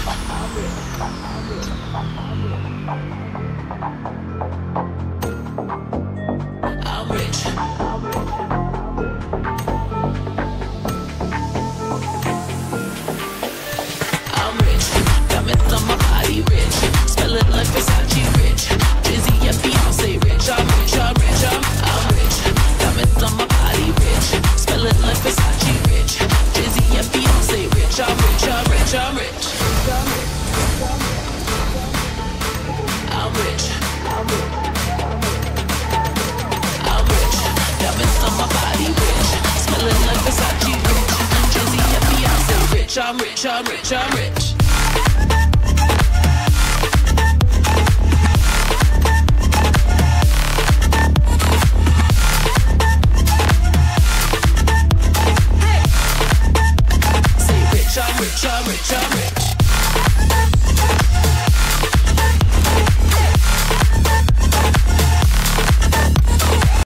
I'm rich. I'm rich. Diamonds on my body, rich. Smell it like Versace, rich. Jay-Z and Beyonce, rich. I'm rich, I'm rich, I'm rich. Diamonds on my body, rich. Smell it like Versace, rich. Jay-Z and Beyonce, rich. I'm rich, I'm rich, I'm rich. I'm rich. I'm rich. Diamonds on my body, rich. Smelling like Versace, rich. Jay-Z and Beyonce, rich. I'm rich, I'm rich, I'm rich. Say rich, I'm rich, I'm rich, I'm